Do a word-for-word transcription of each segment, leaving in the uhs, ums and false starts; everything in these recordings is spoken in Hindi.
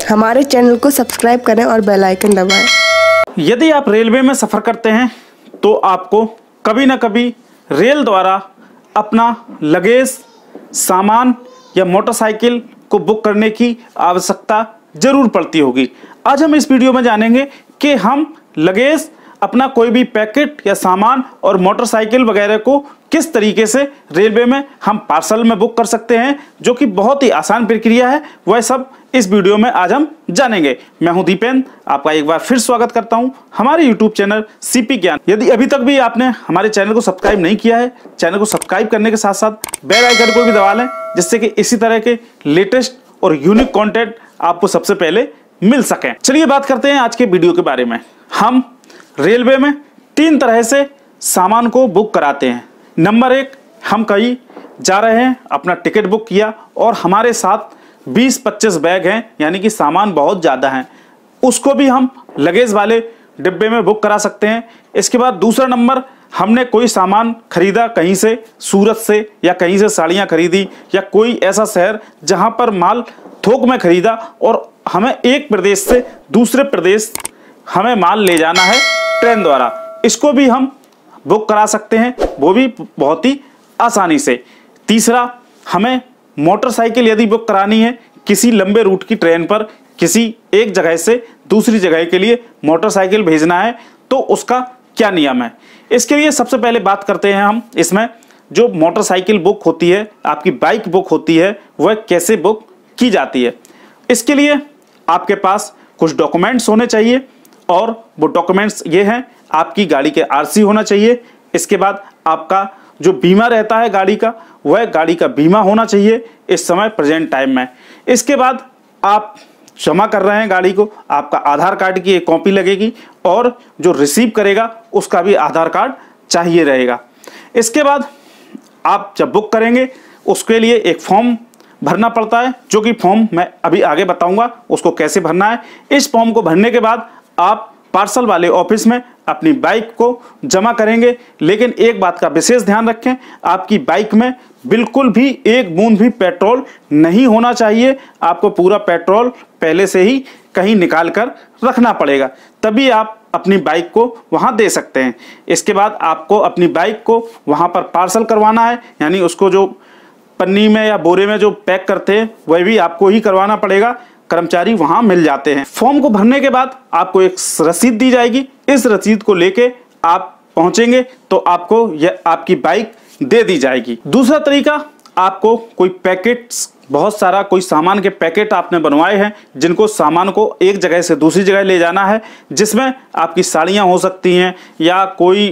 हमारे चैनल को सब्सक्राइब करें और बेल आइकन दबाएं। यदि आप रेलवे में सफ़र करते हैं तो आपको कभी ना कभी रेल द्वारा अपना लगेज, सामान या मोटरसाइकिल को बुक करने की आवश्यकता जरूर पड़ती होगी। आज हम इस वीडियो में जानेंगे कि हम लगेज, अपना कोई भी पैकेट या सामान और मोटरसाइकिल वगैरह को किस तरीके से रेलवे में हम पार्सल में बुक कर सकते हैं, जो कि बहुत ही आसान प्रक्रिया है। वह सब इस वीडियो में आज हम जानेंगे। मैं हूं दीपेन, आपका एक बार फिर स्वागत करता हूं हमारे यूट्यूब चैनल सीपी ज्ञान। यदि अभी तक भी आपने हमारे चैनल को सब्सक्राइब नहीं किया है, चैनल को सब्सक्राइब करने के साथ साथ बेल आइकन को भी दबा लें, जिससे कि इसी तरह के लेटेस्ट और यूनिक कंटेंट आपको सबसे पहले मिल सकें। चलिए बात करते हैं आज के वीडियो के बारे में। हम रेलवे में तीन तरह से सामान को बुक कराते हैं। नंबर एक, हम कहीं जा रहे हैं, अपना टिकट बुक किया और हमारे साथ बीस पच्चीस बैग हैं, यानी कि सामान बहुत ज़्यादा हैं, उसको भी हम लगेज वाले डिब्बे में बुक करा सकते हैं। इसके बाद दूसरा नंबर, हमने कोई सामान खरीदा कहीं से, सूरत से या कहीं से साड़ियाँ खरीदी या कोई ऐसा शहर जहाँ पर माल थोक में खरीदा और हमें एक प्रदेश से दूसरे प्रदेश हमें माल ले जाना है ट्रेन द्वारा, इसको भी हम बुक करा सकते हैं, वो भी बहुत ही आसानी से। तीसरा, हमें मोटरसाइकिल यदि बुक करानी है किसी लंबे रूट की ट्रेन पर, किसी एक जगह से दूसरी जगह के लिए मोटरसाइकिल भेजना है, तो उसका क्या नियम है। इसके लिए सबसे पहले बात करते हैं हम इसमें, जो मोटरसाइकिल बुक होती है, आपकी बाइक बुक होती है, वह कैसे बुक की जाती है। इसके लिए आपके पास कुछ डॉक्यूमेंट्स होने चाहिए और वो डॉक्यूमेंट्स ये हैं, आपकी गाड़ी के आरसी होना चाहिए। इसके बाद आपका जो बीमा रहता है गाड़ी का, वह गाड़ी का बीमा होना चाहिए इस समय प्रेजेंट टाइम में। इसके बाद आप जमा कर रहे हैं गाड़ी को, आपका आधार कार्ड की एक कॉपी लगेगी और जो रिसीव करेगा उसका भी आधार कार्ड चाहिए रहेगा। इसके बाद आप जब बुक करेंगे उसके लिए एक फॉर्म भरना पड़ता है, जो कि फॉर्म मैं अभी आगे बताऊंगा उसको कैसे भरना है। इस फॉर्म को भरने के बाद आप पार्सल वाले ऑफिस में अपनी बाइक को जमा करेंगे। लेकिन एक बात का विशेष ध्यान रखें, आपकी बाइक में बिल्कुल भी एक बूंद भी पेट्रोल नहीं होना चाहिए। आपको पूरा पेट्रोल पहले से ही कहीं निकाल कर रखना पड़ेगा, तभी आप अपनी बाइक को वहां दे सकते हैं। इसके बाद आपको अपनी बाइक को वहां पर पार्सल करवाना है, यानी उसको जो पन्नी में या बोरे में जो पैक करते हैं वह भी आपको ही करवाना पड़ेगा, कर्मचारी वहां मिल जाते हैं। फॉर्म को भरने के बाद आपको एक रसीद दी जाएगी, इस रसीद को लेके आप पहुंचेंगे तो आपको यह आपकी बाइक दे दी जाएगी। दूसरा तरीका, आपको कोई पैकेट्स, बहुत सारा कोई सामान के पैकेट आपने बनवाए हैं, जिनको सामान को एक जगह से दूसरी जगह ले जाना है, जिसमें आपकी साड़ियाँ हो सकती हैं या कोई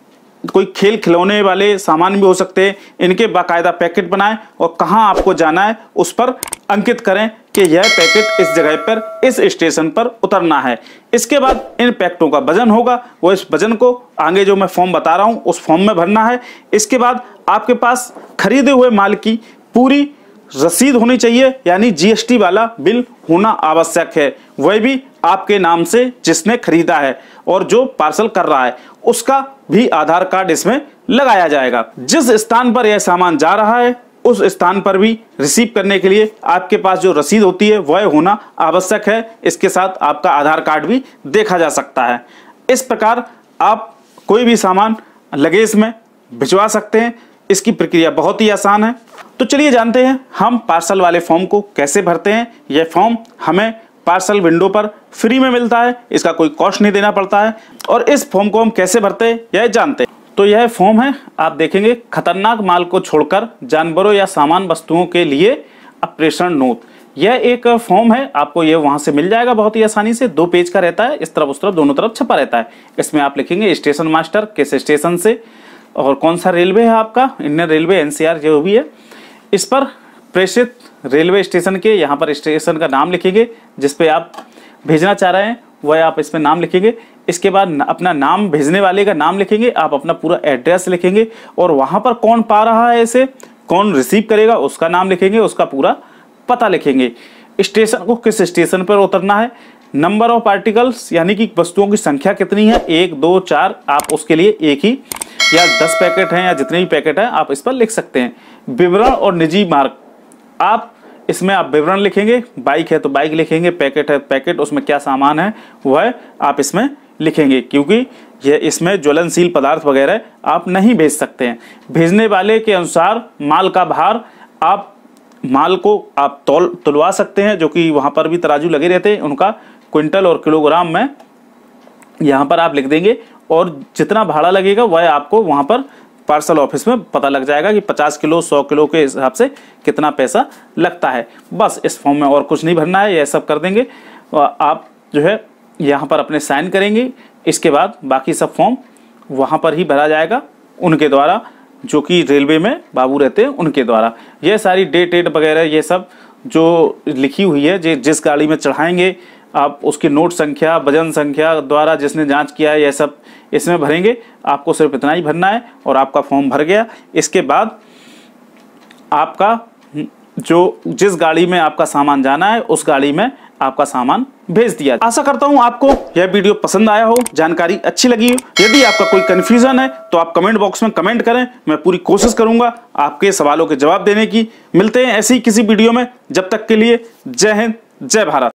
कोई खेल खिलौने वाले सामान भी हो सकते हैं। इनके बाकायदा पैकेट बनाएं और कहाँ आपको जाना है उस पर अंकित करें कि यह पैकेट इस जगह पर, इस स्टेशन पर उतरना है। इसके बाद इन पैकेटों का वजन होगा, वो इस वजन को आगे जो मैं फॉर्म बता रहा हूँ उस फॉर्म में भरना है। इसके बाद आपके पास खरीदे हुए माल की पूरी रसीद होनी चाहिए, यानी जीएसटी वाला बिल होना आवश्यक है, वह भी आपके नाम से जिसने खरीदा है और जो पार्सल कर रहा है उसका भी आधार कार्ड इसमें लगाया जाएगा। जिस स्थान पर यह सामान जा रहा है उस स्थान पर भी रिसीव करने के लिए आपके पास जो रसीद होती है वह होना आवश्यक है। इसके साथ आपका आधार कार्ड भी देखा जा सकता है। इस प्रकार आप कोई भी सामान लगेज में भिजवा सकते हैं। इसकी प्रक्रिया बहुत ही आसान है। तो चलिए जानते हैं हम पार्सल वाले फॉर्म को कैसे भरते हैं। यह फॉर्म हमें पार्सल विंडो पर फ्री में मिलता है, इसका कोई कॉस्ट नहीं देना पड़ता है। और इस फॉर्म को हम कैसे भरते हैं यह जानते हैं। तो यह फॉर्म है, आप देखेंगे, खतरनाक माल को छोड़कर जानवरों या सामान वस्तुओं के लिए अप्रेषण नोट। यह एक फॉर्म है, आपको यह वहां से मिल जाएगा बहुत ही आसानी से। दो पेज का रहता है, इस तरफ उस तरफ दोनों तरफ छपा रहता है। इसमें आप लिखेंगे स्टेशन मास्टर, किस स्टेशन से और कौन सा रेलवे है आपका, इंडियन रेलवे, एनसीआर जो भी है। इस पर प्रेषित रेलवे स्टेशन के, यहाँ पर स्टेशन का नाम लिखेंगे जिस पे आप भेजना चाह रहे हैं, वह आप इसमें नाम लिखेंगे। इसके बाद अपना नाम, भेजने वाले का नाम लिखेंगे, आप अपना पूरा एड्रेस लिखेंगे और वहाँ पर कौन पा रहा है इसे, कौन रिसीव करेगा उसका नाम लिखेंगे, उसका पूरा पता लिखेंगे। स्टेशन को किस स्टेशन पर उतरना है, नंबर ऑफ आर्टिकल्स यानी कि वस्तुओं की संख्या कितनी है, एक दो चार, आप उसके लिए एक ही या दस पैकेट हैं या जितने भी पैकेट हैं आप इस पर लिख सकते हैं। विवरण और निजी मार्ग, आप इसमें आप विवरण लिखेंगे, बाइक है तो बाइक लिखेंगे, पैकेट है पैकेट, उसमें क्या सामान है वह आप इसमें लिखेंगे, क्योंकि ये इसमें ज्वलनशील पदार्थ वगैरह आप नहीं भेज सकते हैं। भेजने वाले के अनुसार माल का भार आप माल को आप तौल तुलवा सकते हैं, जो कि वहाँ पर भी तराजू लगे रहते हैं, उनका क्विंटल और किलोग्राम में यहाँ पर आप लिख देंगे, और जितना भाड़ा लगेगा वह आपको वहाँ पर पार्सल ऑफिस में पता लग जाएगा कि पचास किलो सौ किलो के हिसाब से कितना पैसा लगता है। बस इस फॉर्म में और कुछ नहीं भरना है, यह सब कर देंगे। आप जो है यहाँ पर अपने साइन करेंगे, इसके बाद बाकी सब फॉर्म वहाँ पर ही भरा जाएगा उनके द्वारा, जो कि रेलवे में बाबू रहते हैं उनके द्वारा। यह सारी डेट डेट वगैरह ये सब जो लिखी हुई है, जो जिस गाड़ी में चढ़ाएंगे आप उसकी नोट संख्या, वजन संख्या द्वारा जिसने जांच किया है, यह सब इसमें भरेंगे। आपको सिर्फ इतना ही भरना है और आपका फॉर्म भर गया। इसके बाद आपका जो जिस गाड़ी में आपका सामान जाना है उस गाड़ी में आपका सामान भेज दिया। आशा करता हूं आपको यह वीडियो पसंद आया हो, जानकारी अच्छी लगी हो। यदि आपका कोई कंफ्यूजन है तो आप कमेंट बॉक्स में कमेंट करें, मैं पूरी कोशिश करूंगा आपके सवालों के जवाब देने की। मिलते हैं ऐसी किसी वीडियो में, जब तक के लिए जय हिंद जय भारत।